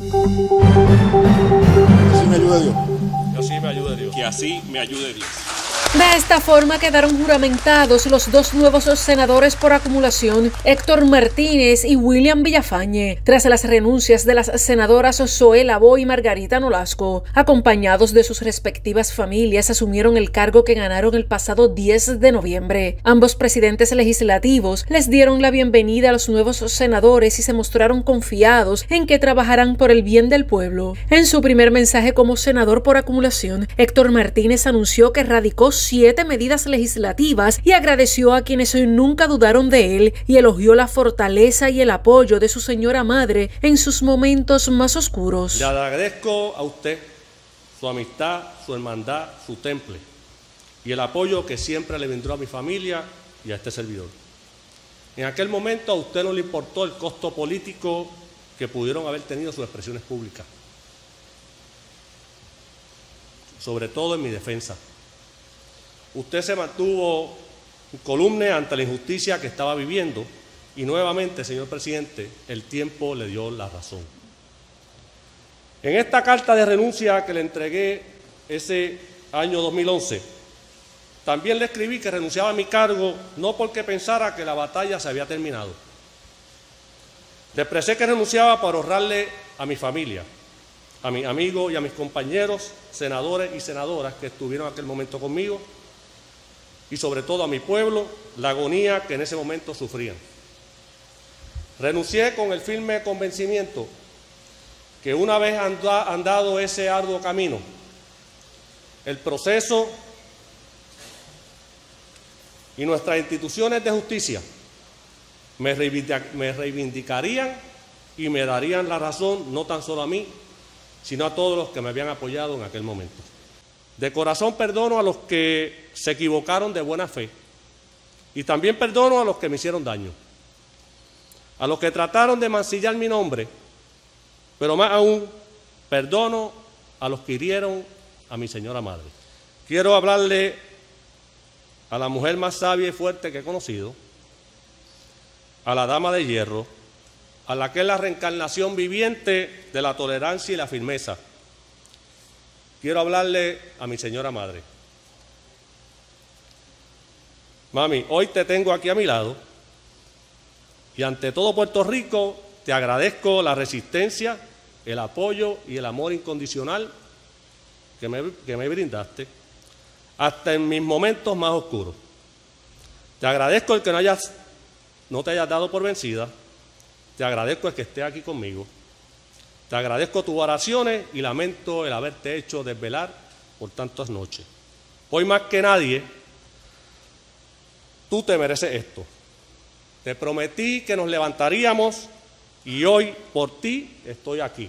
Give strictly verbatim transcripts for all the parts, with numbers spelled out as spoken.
Que así me ayude Dios. Que así me ayude Dios. Que así me ayude Dios. De esta forma quedaron juramentados los dos nuevos senadores por acumulación, Héctor Martínez y William Villafañe, tras las renuncias de las senadoras Zoe Labo y Margarita Nolasco. Acompañados de sus respectivas familias, asumieron el cargo que ganaron el pasado diez de noviembre. Ambos presidentes legislativos les dieron la bienvenida a los nuevos senadores y se mostraron confiados en que trabajarán por el bien del pueblo. En su primer mensaje como senador por acumulación, Héctor Martínez anunció que radicó siete medidas legislativas y agradeció a quienes nunca dudaron de él y elogió la fortaleza y el apoyo de su señora madre en sus momentos más oscuros. Le agradezco a usted su amistad, su hermandad, su temple y el apoyo que siempre le brindó a mi familia y a este servidor. En aquel momento a usted no le importó el costo político que pudieron haber tenido sus expresiones públicas, sobre todo en mi defensa. Usted se mantuvo columne ante la injusticia que estaba viviendo y nuevamente, señor presidente, el tiempo le dio la razón. En esta carta de renuncia que le entregué ese año dos mil once, también le escribí que renunciaba a mi cargo no porque pensara que la batalla se había terminado. Le expresé que renunciaba para ahorrarle a mi familia, a mis amigos y a mis compañeros, senadores y senadoras que estuvieron en aquel momento conmigo, y sobre todo a mi pueblo, la agonía que en ese momento sufrían. Renuncié con el firme convencimiento que una vez andado ese arduo camino, el proceso y nuestras instituciones de justicia me reivindicarían y me darían la razón, no tan solo a mí, sino a todos los que me habían apoyado en aquel momento. De corazón perdono a los que se equivocaron de buena fe y también perdono a los que me hicieron daño, a los que trataron de mancillar mi nombre, pero más aún perdono a los que hirieron a mi señora madre. Quiero hablarle a la mujer más sabia y fuerte que he conocido, a la dama de hierro, a la que es la reencarnación viviente de la tolerancia y la firmeza. Quiero hablarle a mi señora madre. Mami, hoy te tengo aquí a mi lado y ante todo Puerto Rico te agradezco la resistencia, el apoyo y el amor incondicional que me, que me brindaste hasta en mis momentos más oscuros. Te agradezco el que no, hayas, no te hayas dado por vencida, te agradezco el que estés aquí conmigo. Te agradezco tus oraciones y lamento el haberte hecho desvelar por tantas noches. Hoy más que nadie, tú te mereces esto. Te prometí que nos levantaríamos y hoy por ti estoy aquí.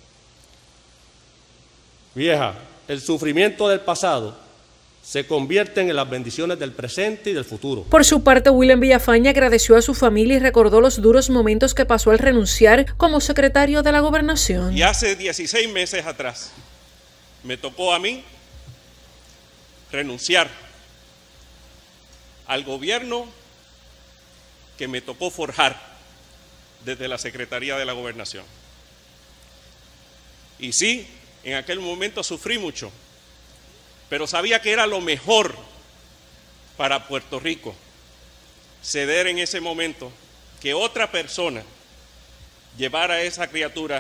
Vieja, el sufrimiento del pasado se convierten en las bendiciones del presente y del futuro. Por su parte, William Villafañe agradeció a su familia y recordó los duros momentos que pasó al renunciar como secretario de la Gobernación. Y hace dieciséis meses atrás me tocó a mí renunciar al gobierno que me tocó forjar desde la Secretaría de la Gobernación. Y sí, en aquel momento sufrí mucho, pero sabía que era lo mejor para Puerto Rico, ceder en ese momento, que otra persona llevara a esa criatura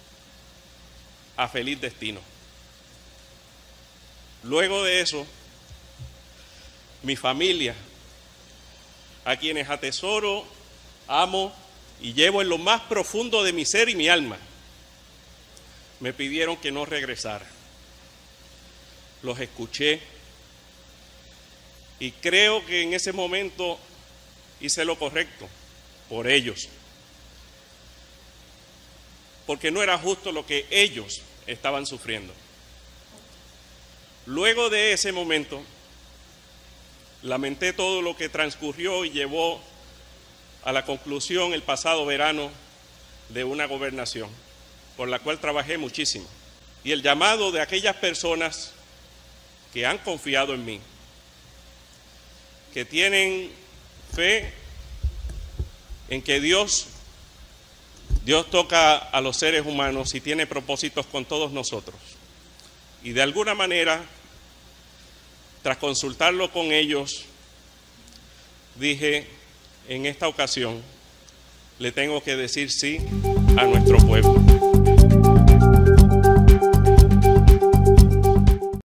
a feliz destino. Luego de eso, mi familia, a quienes atesoro, amo y llevo en lo más profundo de mi ser y mi alma, me pidieron que no regresara. Los escuché y creo que en ese momento hice lo correcto por ellos, porque no era justo lo que ellos estaban sufriendo. Luego de ese momento, lamenté todo lo que transcurrió y llevó a la conclusión el pasado verano de una gobernación, por la cual trabajé muchísimo, y el llamado de aquellas personas que han confiado en mí, que tienen fe en que Dios, Dios Dios toca a los seres humanos y tiene propósitos con todos nosotros. Y de alguna manera, tras consultarlo con ellos, dije, en esta ocasión, le tengo que decir sí a nuestro pueblo.